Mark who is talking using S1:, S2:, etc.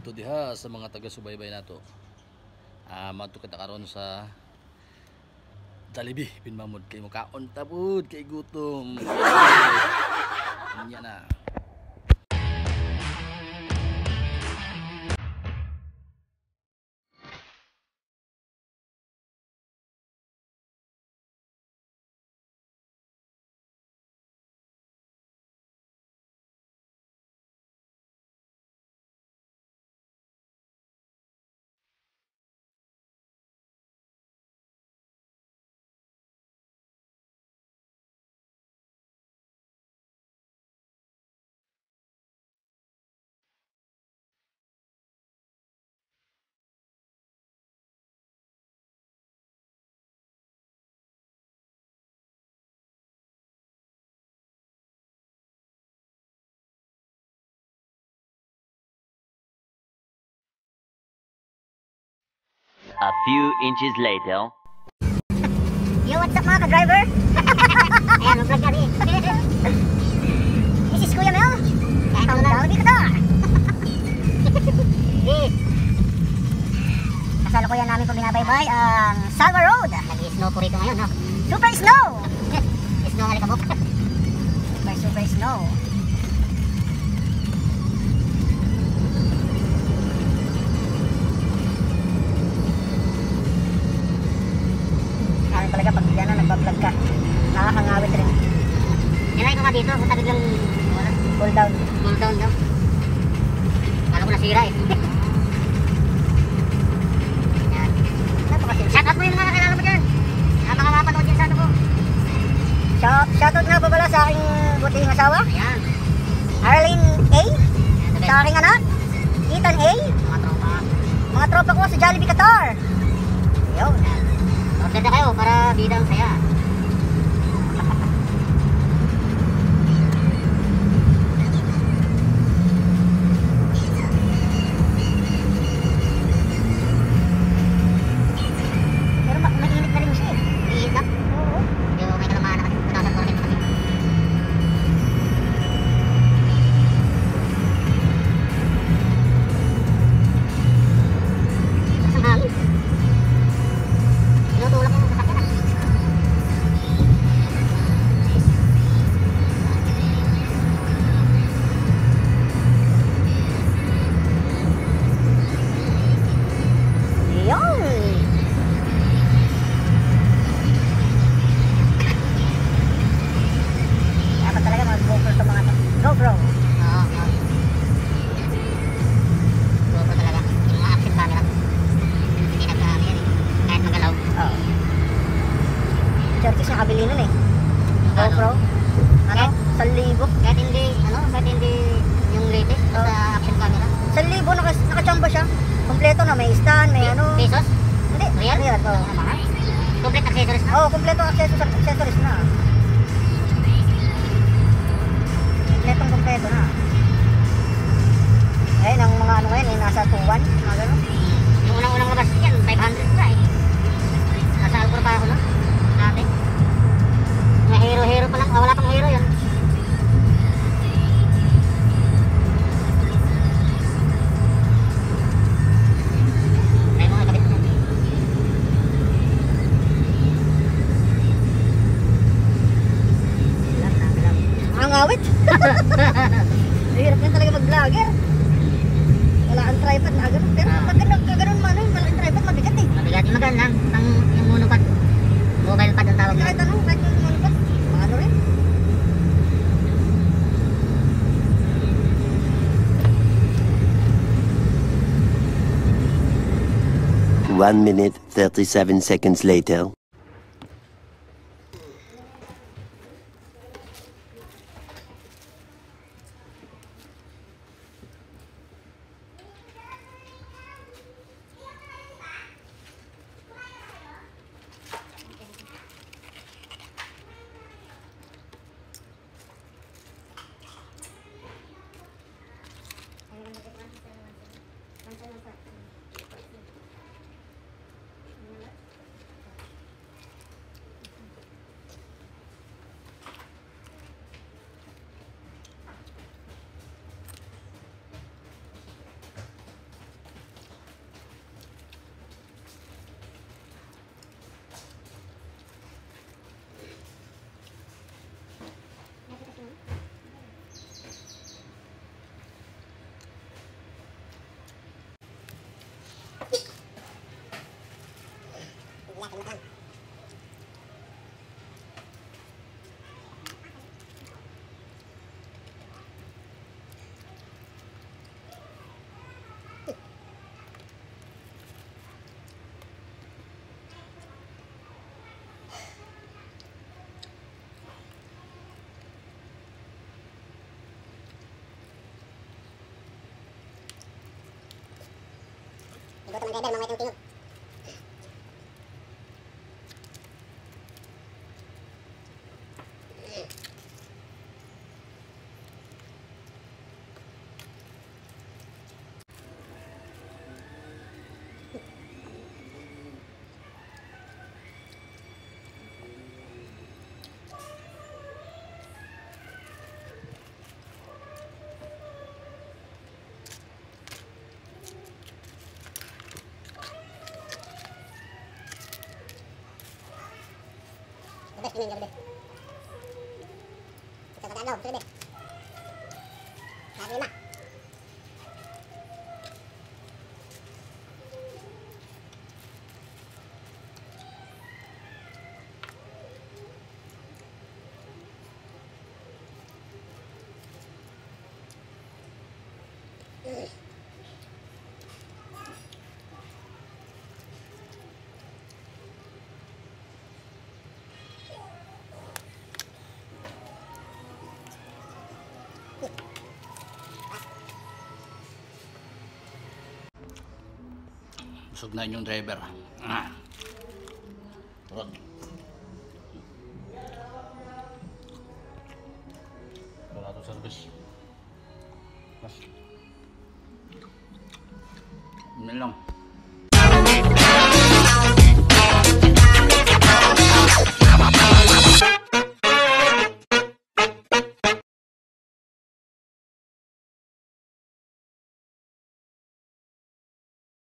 S1: adto diha sa mga taga-subaybay nato. Madto kita karon sa Jollibee pinmamod kay mukaon tabud kay gutom. Anya na.
S2: A few inches later.
S3: Yo, what's up mga ka-driver? Ayan, mag-vlog kami. This is Kuya Mel. Ang Jollibee ka doon. Kasalukuyan namin kung binabaybay ang Salva Road. Nag-snow po rito ngayon, no? Super snow! Snow nga likabok. Super snow. Talaga pag yan na nagbablog ka, nakakangawit rin. Nilay ko nga dito, punta biglang cool down daw. Kala ko nasira eh. Yan. Shout out mo yung mga kakilala mo dyan. Baka mapanood dyan sa ano ko. Shout out nga pa pala sa aking butihing asawa. Ayan. Arlene A. Sa aking anak Ethan A. Mga tropa ko sa Jollibee Qatar. Yun. Order na kayo para bidang saya. Pero mainit na rin siya eh. Mainit na? Oo. Pero may kalamaan na kasi. Pagkasal ko rin kami. Ang hangin. Tinutulak mo sa sakit. Yun. Dapat talaga mag-GoPro sa mga to. GoPro. Oo. GoPro talaga. Yung mga action camera. Hindi nag-ano yan eh. Kahit magalaw. Oo. Churches nakabili nun eh. GoPro. Ano? 1,000. Kahit hindi yung latest sa action camera. 1,000 nakachamba siya. Kompleto na, may stand, may ano. Pesos? Hindi. Real? Real, oo. Complete accessories na? Oo, kompleto accessories na. Kompleto na. Ayun, ang mga ano ngayon, nasa 2,100, mga gano'n. Yung unang labas yan, 500 na eh. Nasa Alcor pa ako, no? Dati. May hero pa lang. Wala pang hero yun. May mga kabit na. Ang awit. Hirap yan talaga mag-vlogger. Wala ang tripod na gano'n. Pero pag gano'n man, wala ang tripod, mabigat eh. Mabigat yung maganda. Yung monopod. Mobile pad ang tawag. Kahit yung monopod. Ano rin?
S2: One minute, 37 seconds later.
S3: driver, mga tingog-tingog. Gabi, tingin gabi. Kita sa daw, gabi. Sabi na.
S1: Busog na yung driver. Turot. Wala ito service. Mas. Yun lang.